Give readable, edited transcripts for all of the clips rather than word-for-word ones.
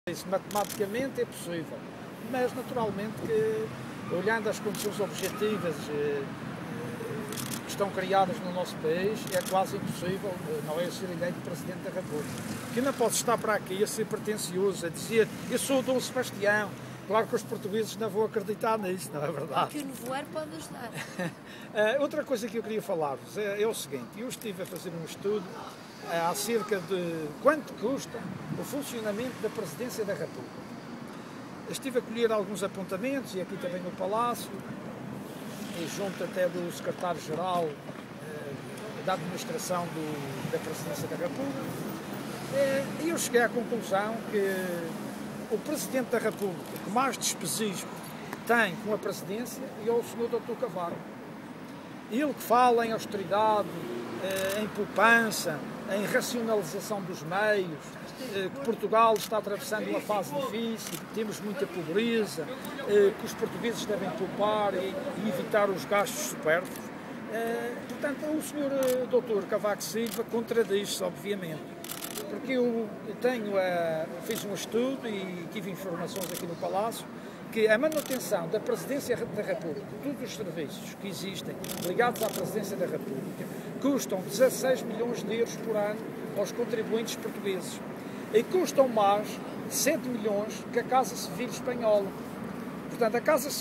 Isso matematicamente é possível, mas naturalmente que, olhando as condições objetivas que estão criadas no nosso país, é quase impossível, não é ser eleito Presidente da República. Que não pode estar para aqui a ser pretencioso, a dizer eu sou o Dom Sebastião. Claro que os portugueses não vão acreditar nisso, não é verdade? Que o nevoeiro pode ajudar. Outra coisa que eu queria falar-vos é o seguinte, eu estive a fazer um estudo acerca de quanto custa o funcionamento da Presidência da República. Estive a colher alguns apontamentos, e aqui também no Palácio, e junto até do Secretário-Geral da Administração da Presidência da República, e eu cheguei à conclusão que o Presidente da República que mais despesismo tem com a Presidência é o Sr. Dr. Cavaco. Ele que fala em austeridade, em poupança, em racionalização dos meios, que Portugal está atravessando uma fase difícil, que temos muita pobreza, que os portugueses devem poupar e evitar os gastos supérfluos. Portanto, o Sr. Dr. Cavaco Silva contradiz-se, obviamente, porque eu fiz um estudo e tive informações aqui no Palácio que a manutenção da Presidência da República, todos os serviços que existem ligados à Presidência da República, custam 16 milhões de euros por ano aos contribuintes portugueses e custam mais de 7 milhões que a Casa Civil Espanhola. Portanto,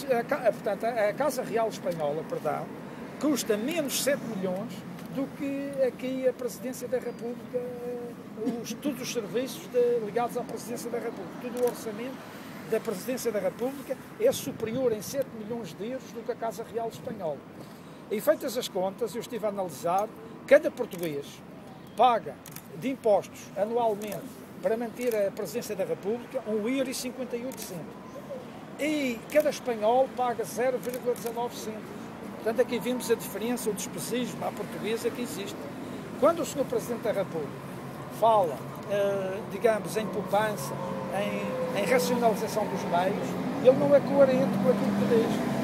a Casa Real Espanhola, custa menos 7 milhões do que aqui a Presidência da República, todos os serviços ligados à Presidência da República, todo o orçamento da Presidência da República é superior em 7 milhões de euros do que a Casa Real Espanhola. E feitas as contas, eu estive a analisar, cada português paga de impostos anualmente para manter a Presidência da República 1,58 €. E cada espanhol paga 0,19 cêntimos. Portanto, aqui vimos a diferença, o despesismo à portuguesa que existe. Quando o Sr. Presidente da República fala, digamos, em poupança, em racionalização dos meios, ele não é coerente com aquilo que diz.